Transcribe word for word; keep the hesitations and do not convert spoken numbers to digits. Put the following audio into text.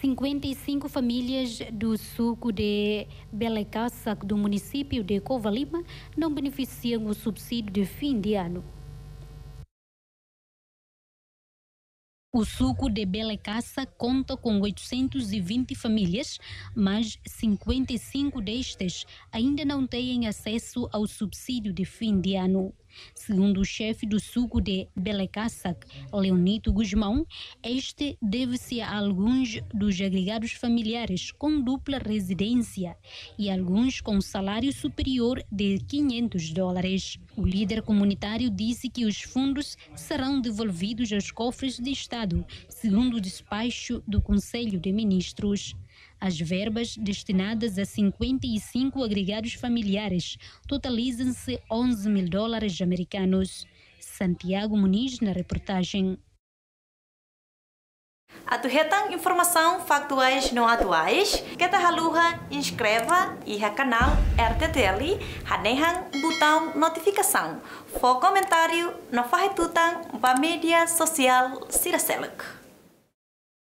cinquenta e cinco famílias do suco de Belecassac, do município de Covalima, não beneficiam o subsídio de fim de ano. O suco de Belecassa conta com oitocentas e vinte famílias, mas cinquenta e cinco destas ainda não têm acesso ao subsídio de fim de ano. Segundo o chefe do suco de Belecassac, Leonito Guzmão, este deve-se a alguns dos agregados familiares com dupla residência e alguns com salário superior de quinhentos dólares. O líder comunitário disse que os fundos serão devolvidos aos cofres de Estado, segundo o despacho do Conselho de Ministros. As verbas destinadas a cinquenta e cinco agregados familiares totalizam-se onze mil dólares americanos. Santiago Muniz na reportagem. Atuhetan informação factuais não atuais, que ta haluha inscreva e ha canal R T T L, hanehan botão notificação. For comentário, não faz tutan para mídia social Siraseluk.